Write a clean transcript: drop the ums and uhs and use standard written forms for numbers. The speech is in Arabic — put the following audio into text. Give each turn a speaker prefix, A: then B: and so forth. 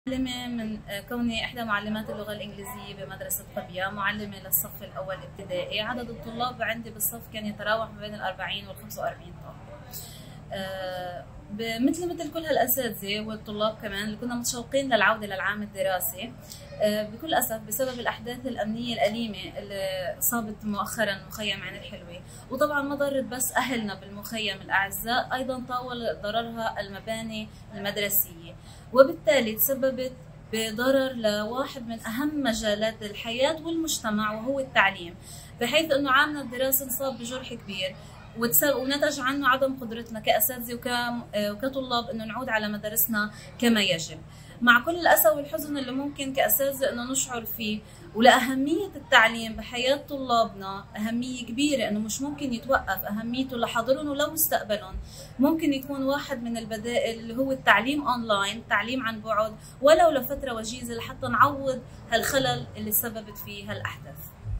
A: معلمة من كوني إحدى معلمات اللغة الإنجليزية بمدرسة قبية، معلمة للصف الأول ابتدائي. عدد الطلاب عندي بالصف كان يتراوح ما بين 40 وال 45 طالب. مثل كل هالأساتذة والطلاب كمان اللي كنا متشوقين للعودة للعام الدراسي، بكل أسف بسبب الأحداث الأمنية الأليمة اللي صابت مؤخرا مخيم عين الحلوة، وطبعا ما ضرت بس أهلنا بالمخيم الأعزاء، أيضا طاول ضررها المباني المدرسية، وبالتالي تسببت بضرر لواحد من أهم مجالات الحياة والمجتمع وهو التعليم، بحيث أنه عامنا الدراسي انصاب بجرح كبير ونتج عنه عدم قدرتنا كأساتذة وكطلاب أنه نعود على مدارسنا كما يجب، مع كل الأسى والحزن اللي ممكن كأساتذة أنه نشعر فيه. ولأهمية التعليم بحياة طلابنا أهمية كبيرة، أنه مش ممكن يتوقف أهميته لحاضرهم ولمستقبلهم. ممكن يكون واحد من البدائل اللي هو التعليم أونلاين، التعليم عن بعد، ولو لفترة وجيزة لحتى نعوض هالخلل اللي سببت فيه هالأحداث.